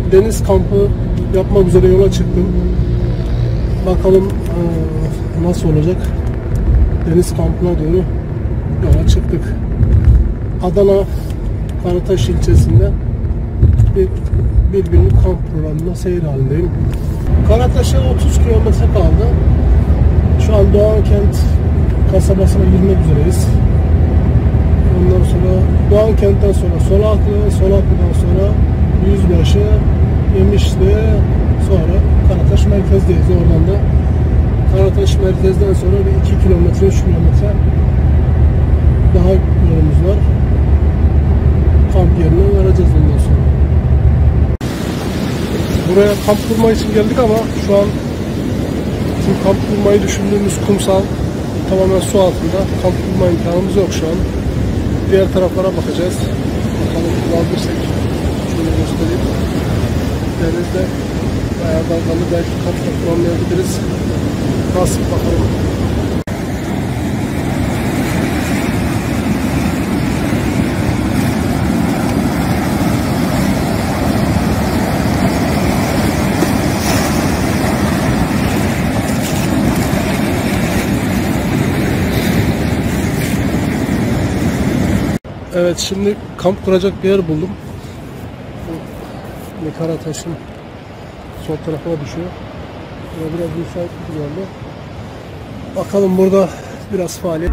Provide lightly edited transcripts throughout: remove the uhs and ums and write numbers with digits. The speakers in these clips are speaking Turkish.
deniz kampı yapmak üzere yola çıktım. Bakalım nasıl olacak. Deniz kampına doğru yola çıktık. Adana Karataş ilçesinde bir günlük kamp programında seyir halindeyim. Karataş'a 30 kilometre kaldı. Şu an Doğankent kasabasına girmek üzereyiz. Ondan sonra Doğankent'ten sonra Solaklı, Solaklı'dan sonra Yüzbaşı, Yemişli, sonra Karataş merkezdeyiz. Oradan da Karataş merkezden sonra bir 2 kilometre, 3 kilometre daha yolumuz var. Kamp yerine varacağız ondan sonra. Buraya kamp kurma için geldik ama şu an bizim kamp kurmayı düşündüğümüz kumsal tamamen su altında. Kamp kurma imkanımız yok şu an. Diğer taraflara bakacağız. Bakalım bulabilirsek. Şöyle göstereyim. Denizde bayağı dalgalı, belki kamp kuramayabiliriz. Nasıl bakalım. Evet, şimdi kamp kuracak bir yer buldum. Karataş'ın sol tarafına düşüyor. Biraz müsait bir yerde. Bakalım burada biraz faaliyet.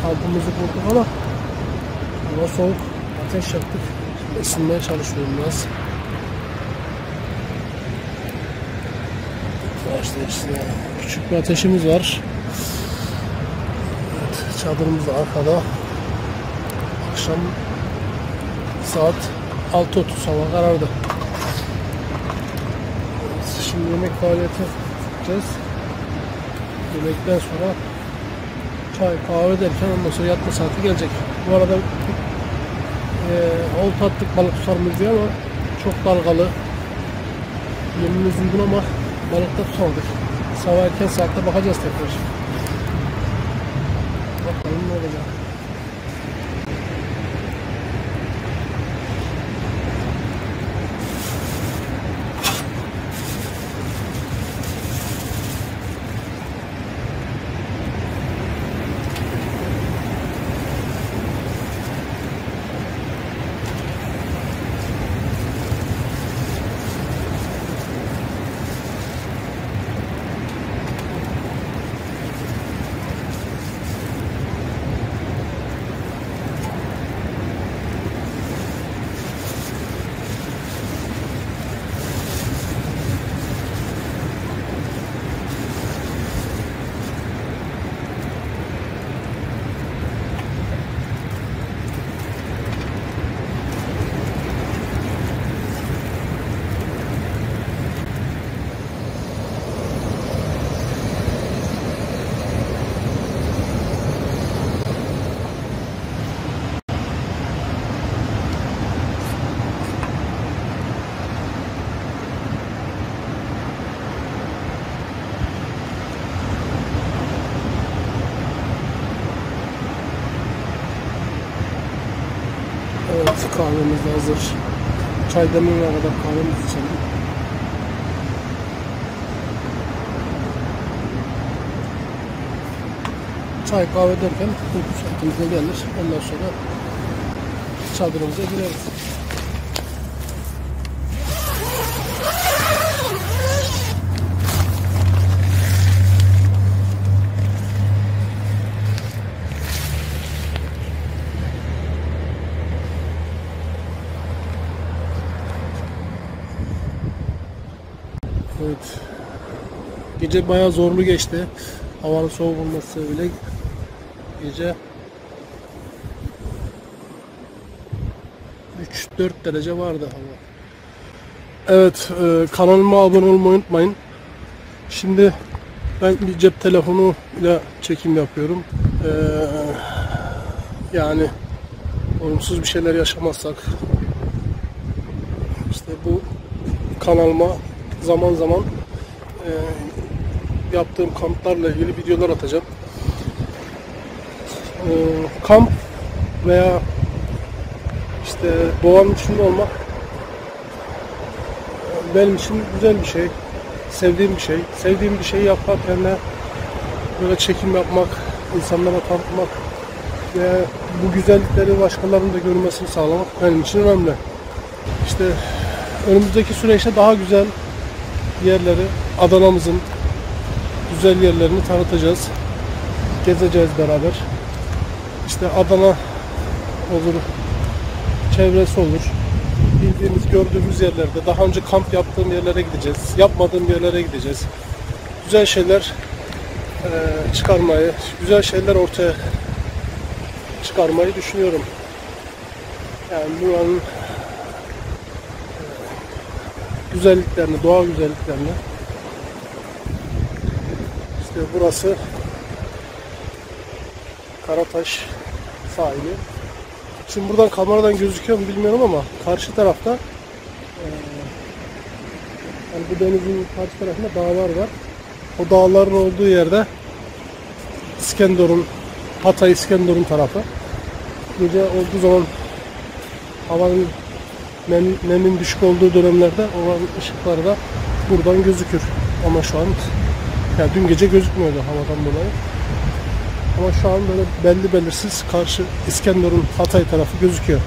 kampımızı kurduk ama hava soğuk. Ateş yaktık. Isınmaya çalışıyorum biraz. İşte küçük bir ateşimiz var. Evet, çadırımız da arkada. Akşam saat 6:30, hava karardı. Evet, şimdi yemek faaliyeti yapacağız. Yemekten sonra çay kahve derken ondan sonra yatma saati gelecek. Bu arada olta attık balık tutar mıyız diye ama çok dalgalı. Yemimiz uygun ama balıkta tutamadık. Sabah erken saatte bakacağız tekrar. Bakalım ne olacak. Evet, kahvemiz de hazır. Çay demlenene kadar kahvemizi içelim. Çay kahve derken uyku saatimize gelir. Ondan sonra çadırımıza gireriz. Evet. Gece bayağı zorlu geçti. Havanın soğuk olması bile gece 3-4 derece vardı hava. Evet, kanalıma abone olmayı unutmayın. Şimdi ben bir cep telefonu ile çekim yapıyorum. Yani olumsuz bir şeyler yaşamazsak işte bu kanalıma zaman zaman yaptığım kamplarla ilgili videolar atacağım. Kamp veya işte doğanın içinde olmak benim için güzel bir şey. Sevdiğim bir şey. Sevdiğim bir şeyi yaparken de böyle çekim yapmak, insanlara tanıtmak ve bu güzellikleri başkalarının da görmesini sağlamak benim için önemli. İşte önümüzdeki süreçte daha güzel yerleri, Adana'mızın güzel yerlerini tanıtacağız. Gezeceğiz beraber. İşte Adana olur, çevresi olur. Bildiğimiz, gördüğümüz yerlerde, daha önce kamp yaptığım yerlere gideceğiz. Yapmadığım yerlere gideceğiz. Güzel şeyler çıkarmayı, güzel şeyler ortaya çıkarmayı düşünüyorum. Yani buranın güzelliklerini, doğa güzelliklerini. İşte burası Karataş sahili. Şimdi buradan kameradan gözüküyor mu bilmiyorum ama karşı tarafta yani bu denizin karşı tarafında dağlar var. O dağların olduğu yerde İskenderun, Hatay İskenderun tarafı. Gece olduğu zaman havanın nemin düşük olduğu dönemlerde olan ışıkları da buradan gözükür. Ama şu an yani dün gece gözükmüyordu havadan dolayı. Ama şu an böyle belli belirsiz karşı İskenderun, Hatay tarafı gözüküyor.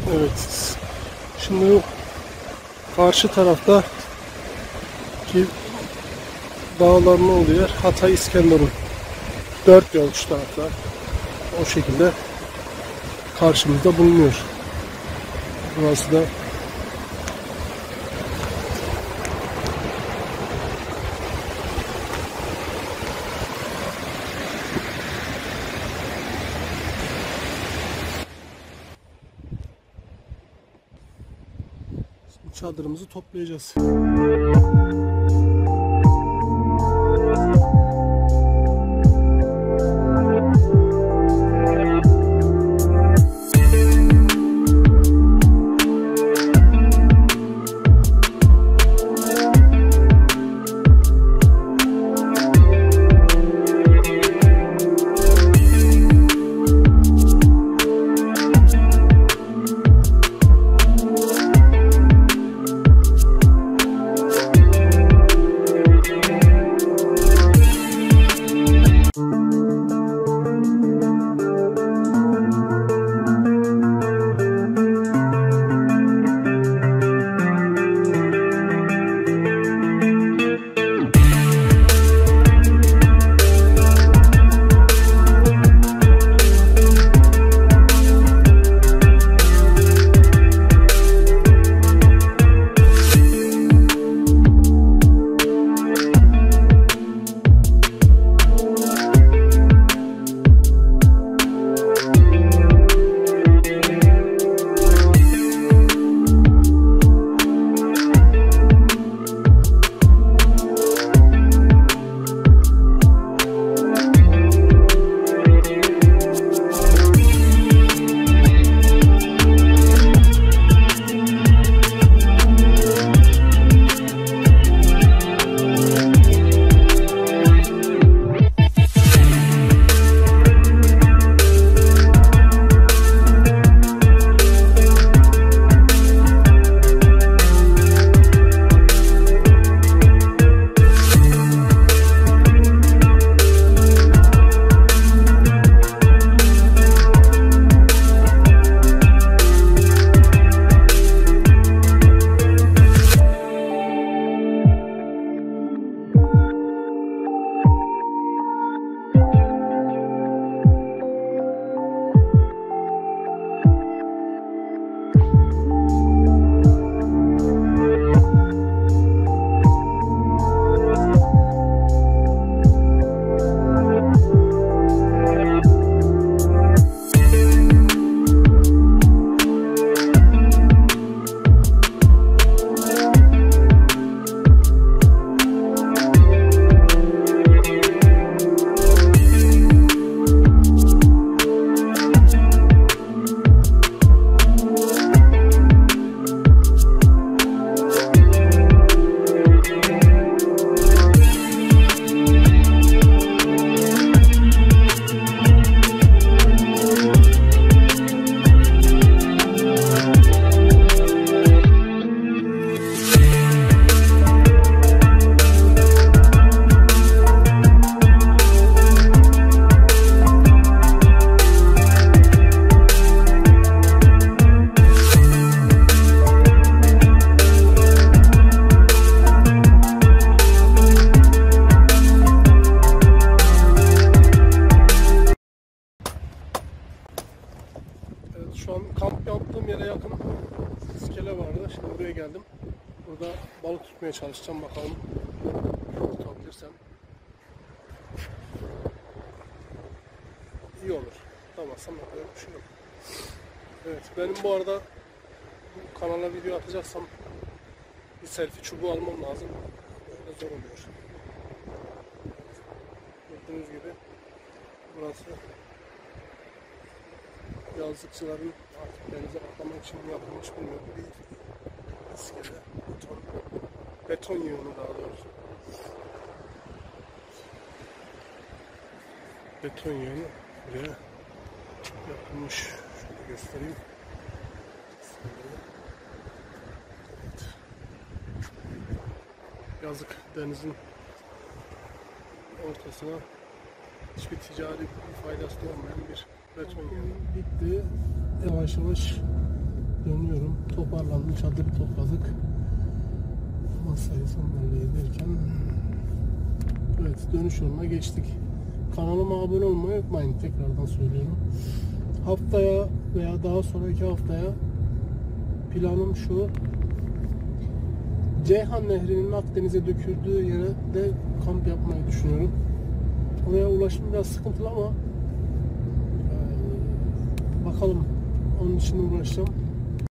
Evet. Şimdi karşı tarafta ki dağların olduğu yer Hatay İskenderun. 4 yol şu tarafta. O şekilde karşımızda bulunuyor. Burası da çadırımızı toplayacağız. Şu an kamp yaptığım yere yakın iskele vardı. Şimdi buraya geldim. Burada balık tutmaya çalışacağım. Bakalım tutabilirsem. İyi olur. Tutamazsam yapacak bir şey yok. Evet, benim bu arada bu kanala video atacaksam bir selfie çubuğu almam lazım. Böyle zor oluyor. Gördüğünüz gibi burası yazlıkçıların artık denize atlamak için yapılmış bir iskele, beton yığını daha doğrusu. Beton yığını buraya yapılmış. Şöyle göstereyim. Evet. Yazık denizin ortasına hiçbir ticari bir faydası olmayan bir beton yığını. Bitti. Yavaş yavaş dönüyorum. Toparlandım. Çadırı topladık. Masayı sandalyeye derken evet, dönüş yoluna geçtik. Kanalıma abone olmayı unutmayın. Tekrardan söylüyorum. Haftaya veya daha sonraki haftaya planım şu: Ceyhan Nehri'nin Akdeniz'e döküldüğü yere de kamp yapmayı düşünüyorum. Oraya ulaşım biraz sıkıntılı ama bakalım, onun için uğraşacağım.